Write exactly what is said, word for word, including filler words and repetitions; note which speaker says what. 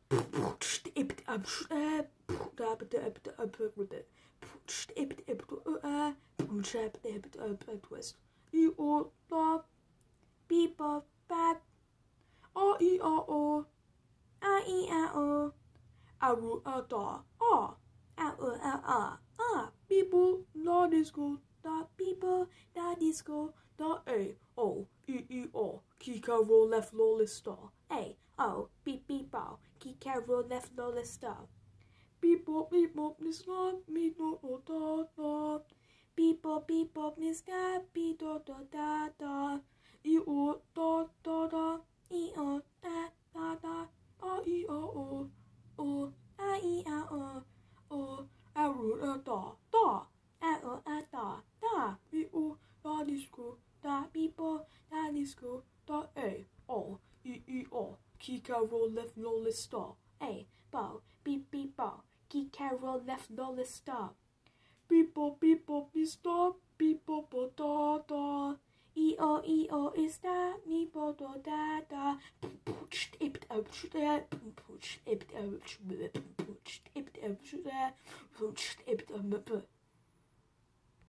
Speaker 1: twist. E o la beep bop bap. A e a o. A e a o. A ru a da. A. A u a a. A. People la disco. Da people da disco. Da a o e e o. Kika roll left lawless star. A o beep beep bow. Kika roll left lawless star. Beep bop beep bop this not me no o da da. Beep bop beep bop this da beep da da da da. E o da da da. E o da da da. A e a o. O a e a o. O a ru a da da. A o a da da. E o da disco. Da people da disco. Da a o e e o. Kika roll left lawless star. A bow beep beep bow. Kika roll left lawless star. Beep bop beep bop is da beep bop da da. E o e o is da me bo da da da. Pooch ipt out there. Pooch ipt out there. Pooch ipt out there. Pooch ipt out there.